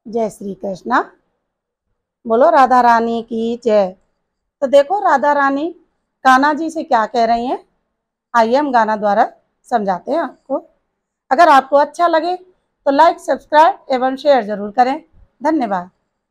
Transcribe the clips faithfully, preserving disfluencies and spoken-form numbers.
जय श्री कृष्णा। बोलो राधा रानी की जय। तो देखो राधा रानी कान्हा जी से क्या कह रही हैं, आइए हम गाना द्वारा समझाते हैं आपको। अगर आपको अच्छा लगे तो लाइक, सब्सक्राइब एवं शेयर जरूर करें। धन्यवाद।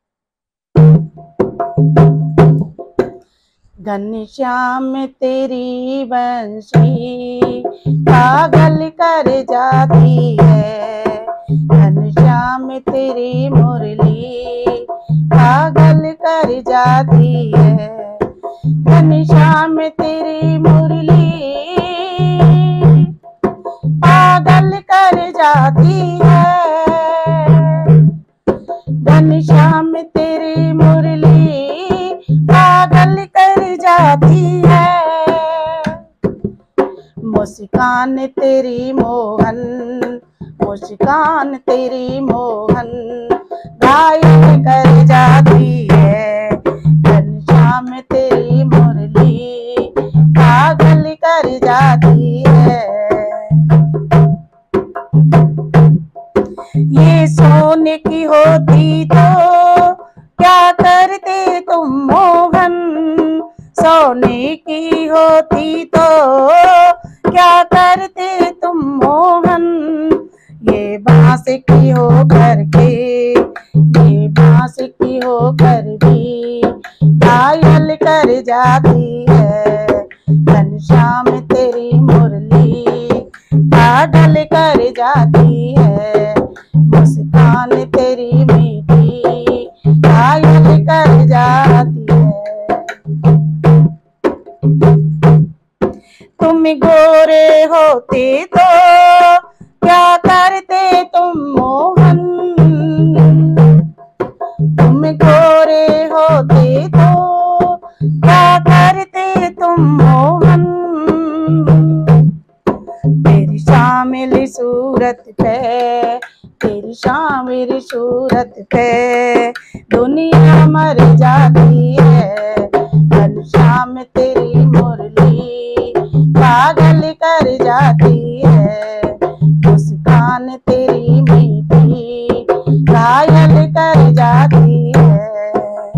घनश्याम तेरी बंशी पागल कर जाती है, घनश्याम तेरी मुरली पागल कर जाती है, घनश्याम तेरी मुरली पागल कर जाती है, घनश्याम तेरी मुरली पागल कर जाती है, मुस्कान तेरी मोहन मुस्कान तेरी मोहन घायल कर जाती है, घनश्याम तेरी मुरली पागल कर जाती है। ये सोने की होती तो क्या करते तुम मोहन, सोने की होती तो क्या करते तुम मोहन, ये बांस की हो करके ये बांस की हो कर भी घायल कर जाती है, घनश्याम तेरी मुरली पागल कर जाती है, मुस्कान तेरी मीठी घायल कर जाती है। तुम गोरे होते तो क्या करते तुम मोहन, तुम गोरे होते तो क्या करते तुम मोहन, तेरी शामिल सूरत पे तेरी शामिल सूरत पे दुनिया मर जाती है, घनश्याम तेरी मुरली पागल कर जाती है, मुस्कान तेरी मीठी घायल कर जाती है।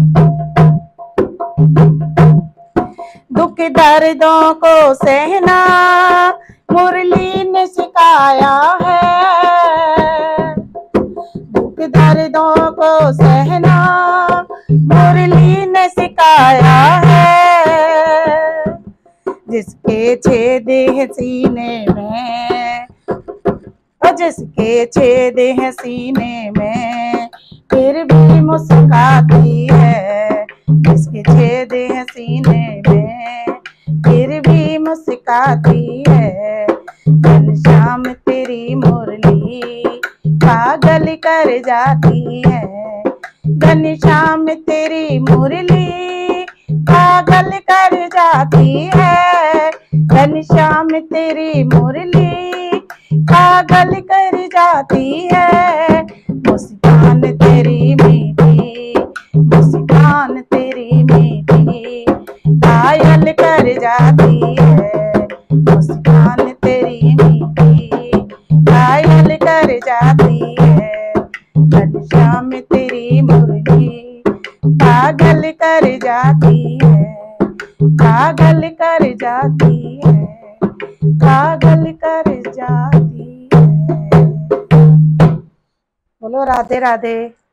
दुख दर्दों को सहना मुरली ने सिखाया है, दुख दर्दों को सहना मुरली ने सिखाया है, जिसके छेद हैं सीने में और जिसके छेद हैं सीने में फिर भी मुस्काती है, जिसके छेद हैं सीने में फिर भी मुस्काती है, घनश्याम तेरी मुरली पागल कर जाती है, घनश्याम तेरी मुरली पागल कर जाती है, घनश्याम तेरी मुरली पागल कर जाती है, मुस्कान तेरी मीठी मुस्कान तेरी मीठी घायल कर जाती है, मुस्कान तेरी मीठी घायल कर जाती है, घनश्याम तेरी मुरली पागल कर जाती है, पागल कर जाती है, पागल कर जाती है। बोलो राधे राधे।